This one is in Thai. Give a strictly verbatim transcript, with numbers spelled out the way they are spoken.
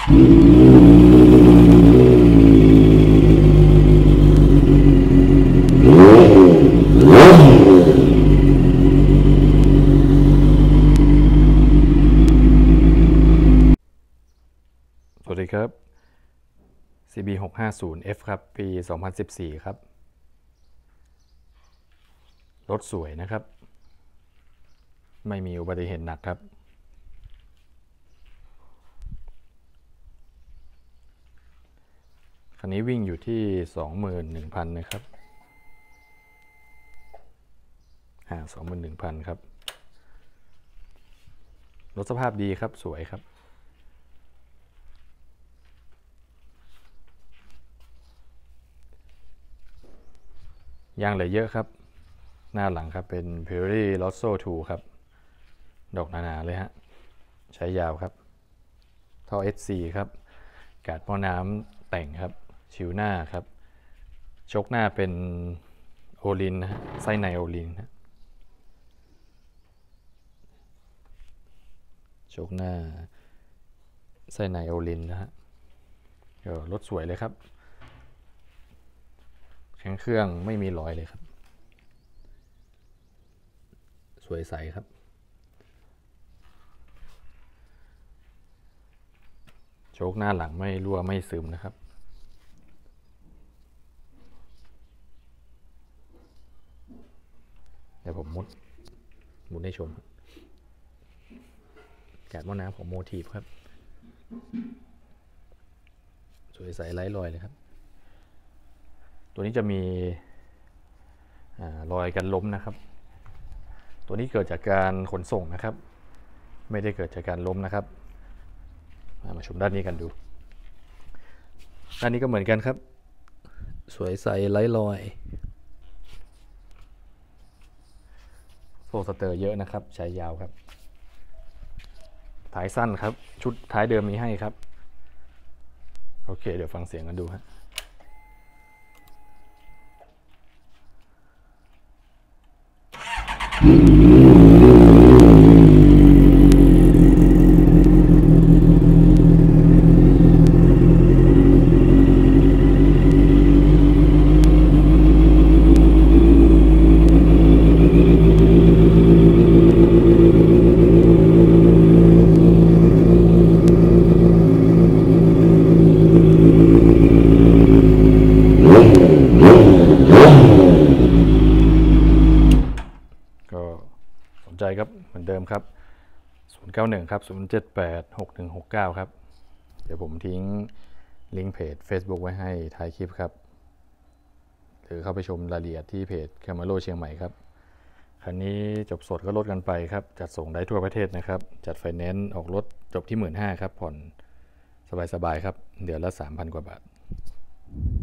สวัสดีครับ ซี บี หกห้าศูนย์ เอฟ ครับปีสองพันสิบสี่ครับรถสวยนะครับไม่มีอุบัติเหตุหนักครับคันนี้วิ่งอยู่ที่ สองหมื่นหนึ่งพัน นะครับอ่า สองหมื่นหนึ่งพัน ครับรถสภาพดีครับสวยครับยางเหลือเยอะครับหน้าหลังครับเป็น Pirelli Rosso ทูครับดอกหนาๆเลยฮะใช้ยาวครับท่อ เอส ซี ครับกาดหม้อน้ำแต่งครับชิวหน้าครับชกหน้าเป็นโอลินนะฮะไส้ในโอลินนะชกหน้าไส้ในโอลินนะฮะรถสวยเลยครับแข็งเครื่องไม่มีรอยเลยครับสวยใสครับโชคหน้าหลังไม่รั่วไม่ซึมนะครับเดี๋ยวผมมุดมุดให้ชมแกะหม้อน้ำของโมทีฟครับสวยใสไร้รอยเลยครับตัวนี้จะมีรอยกันล้มนะครับตัวนี้เกิดจากการขนส่งนะครับไม่ได้เกิดจากการล้มนะครับมาชมด้านนี้กันดูด้านนี้ก็เหมือนกันครับสวยใสไร้รอยโซ่สเตอร์เยอะนะครับใช้ยาวครับท้ายสั้นครับชุดท้ายเดิมมีให้ครับโอเคเดี๋ยวฟังเสียงกันดูฮะสนใจครับเหมือนเดิมครับศูนย์ เก้า หนึ่งครับศูนย์ เจ็ด แปด หก หนึ่ง หก เก้าครับเดี๋ยวผมทิ้งลิงก์เพจ Facebook ไว้ให้ท้ายคลิปครับหรือเข้าไปชมรายละเอียดที่เพจ Camaro เชียงใหม่ครับคันนี้จบสดก็ลดกันไปครับจัดส่งได้ทั่วประเทศนะครับจัดไฟแนนซ์ออกรถจบที่ หนึ่งหมื่นห้าพัน ครับผ่อนสบายๆครับเดือนละ สามพัน กว่าบาท